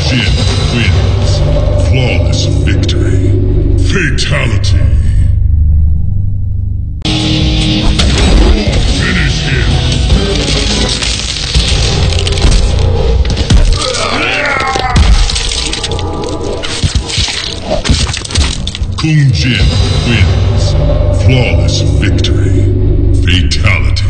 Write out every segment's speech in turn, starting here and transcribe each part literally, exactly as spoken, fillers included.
Jin wins. Flawless victory. Fatality. Finish him. Kung Jin wins. Flawless victory. Fatality.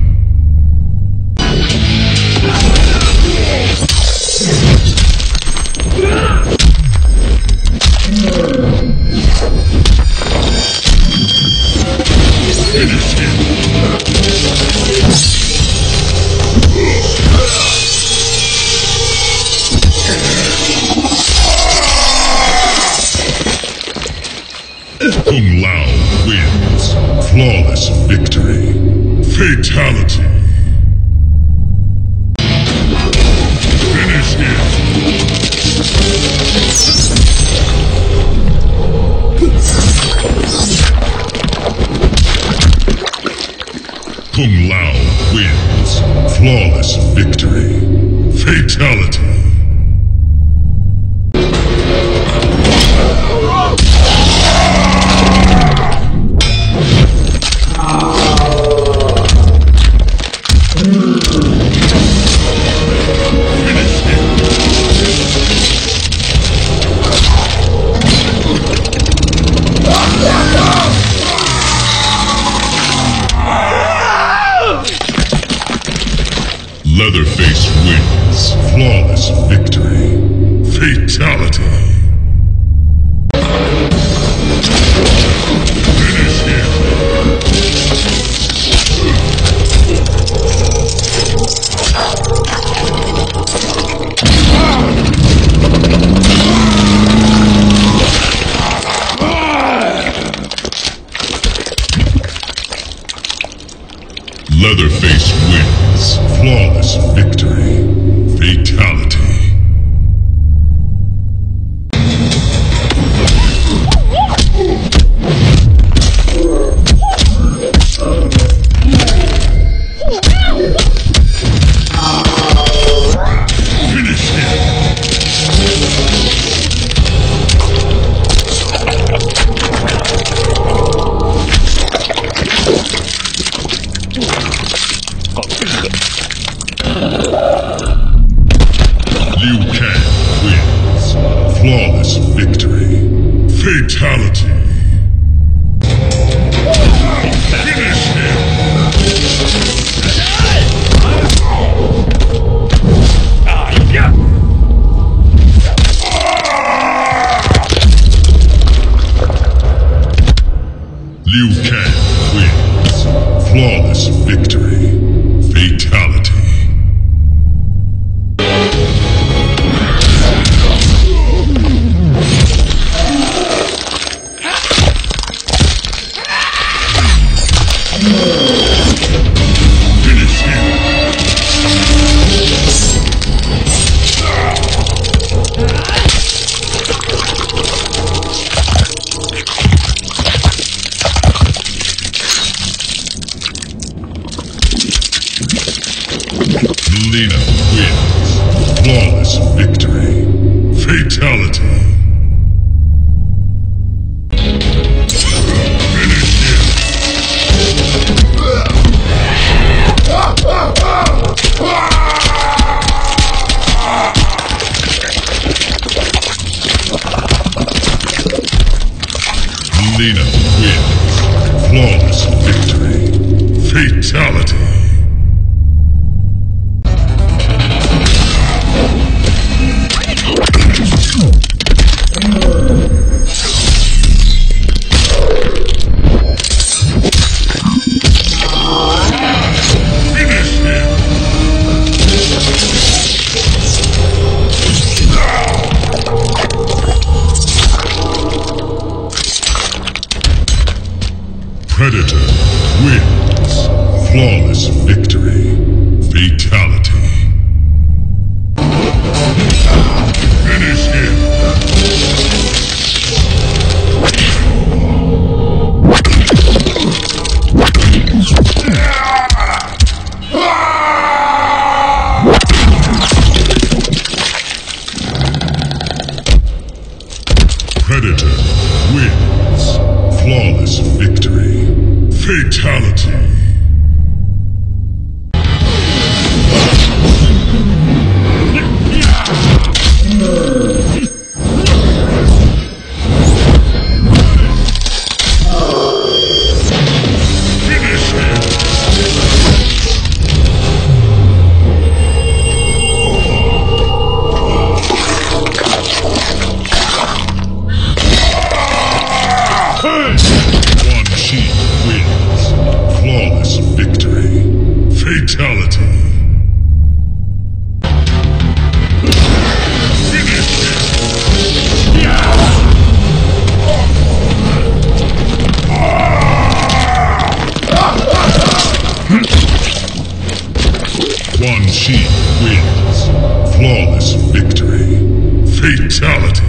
Finish him. Kung Lao wins. Flawless victory. Fatality. Finish him. Kung Lao wins. Flawless victory. Fatality. Leatherface wins. Flawless victory. Fatality. Finish him. Leatherface wins. Flawless victory. Fatality. Finish him. Flawless victory. Fatality. Finish him. Liu Kang wins. Flawless victory. Fatality. Lena wins. Flawless victory. Fatality. Finish him. Lena wins. Flawless victory. Fatality. Predator wins. Flawless victory. Fatality. Finish him. Fatality. One sheep wins. Flawless victory. Fatality.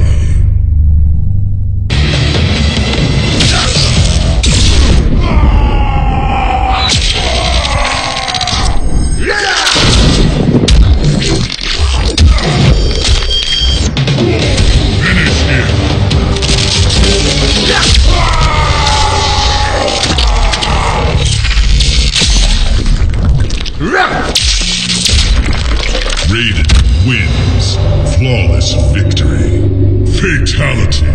Raiden wins. Flawless victory. Fatality.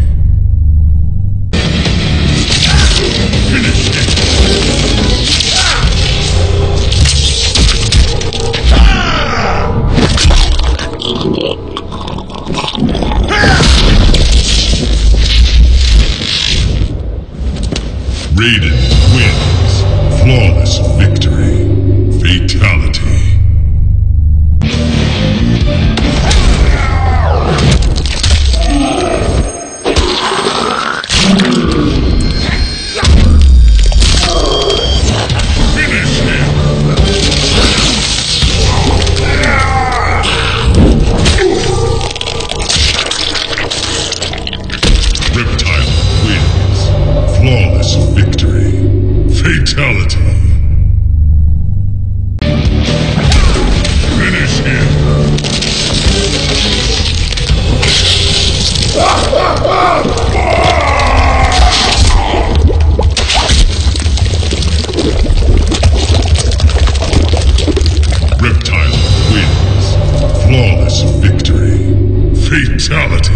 Finish it. Raiden wins. Flawless victory. Fatality. Flawless victory. Fatality. Finish him. Reptile wins. Flawless victory. Fatality.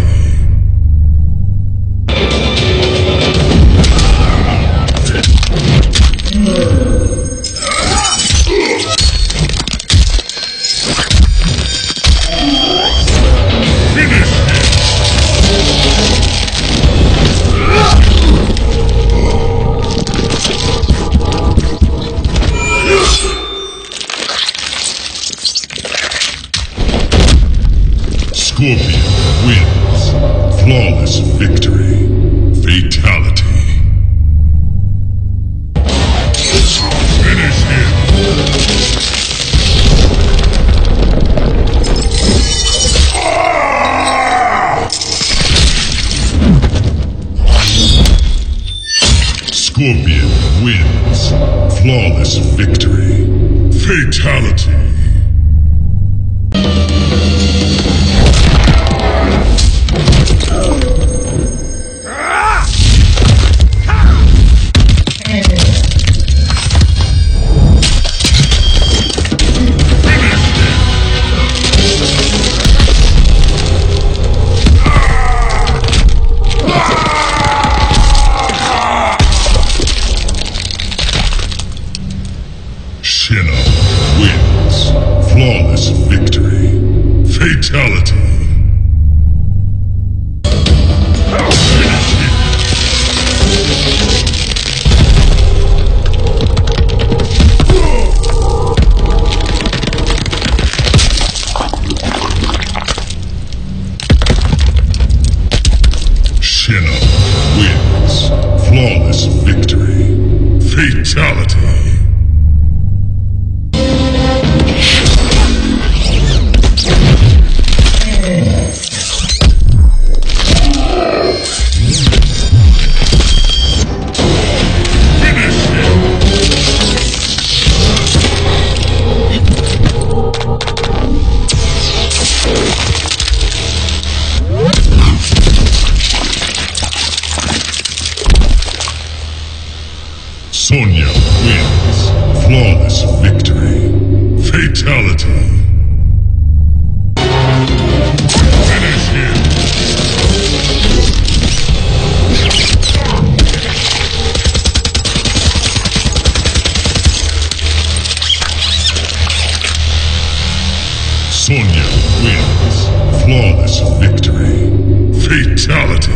Scorpion wins. Flawless victory. Fatality. Finish him. Scorpion wins. Flawless victory. Fatality. Wins. Flawless victory. Fatality. Finish him. Shinnah wins. Flawless victory. Fatality. Sonya Flawless victory. Fatality.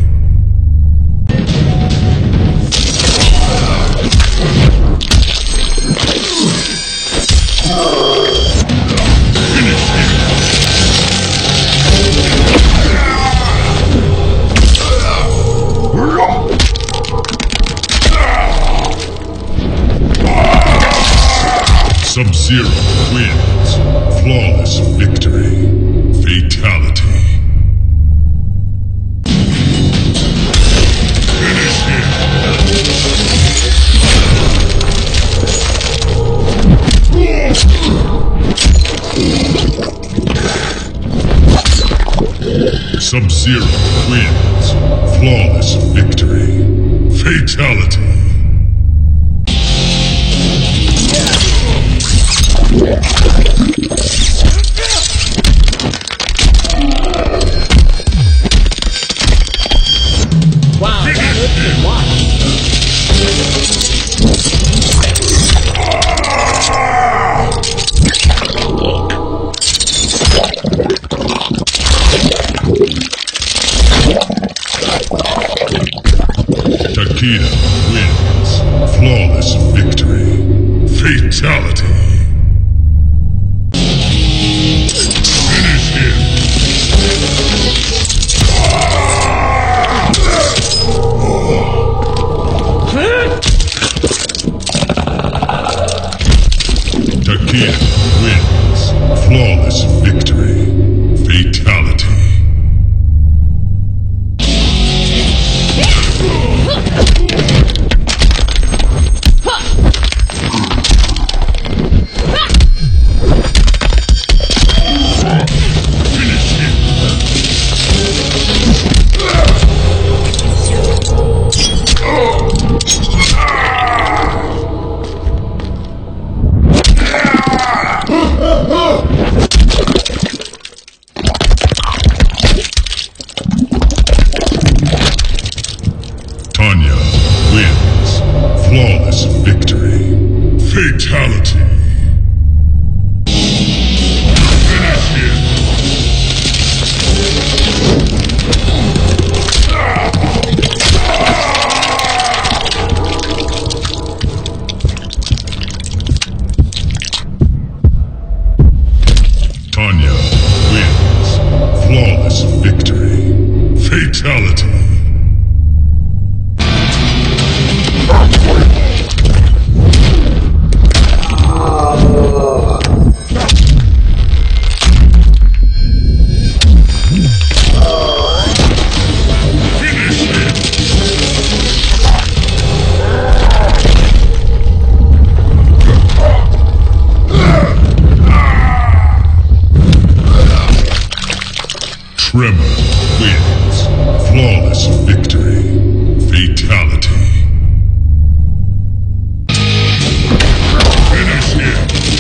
Sub-Zero wins. Flawless victory. Fatality. Finish him. Sub-Zero wins. Flawless victory. Fatality. Wow, that was good watch. Jika wins. Flawless victory. Fatality. Finish him. Jika wins. Flawless victory. Fatality. Tanya wins. Flawless victory. Fatality. Finish him. Tanya wins. Flawless victory. Fatality. Tremor wins. Flawless victory. Fatality. Finish him.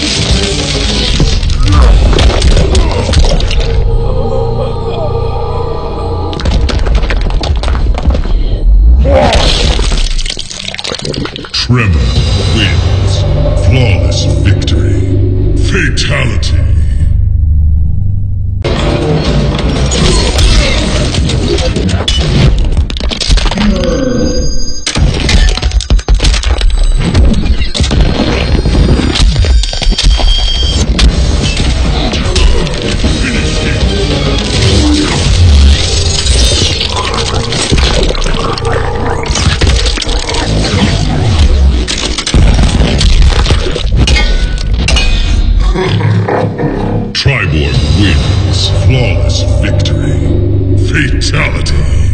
Tremor wins. Flawless victory. Fatality. Triborg wins. Flawless victory. Fatality.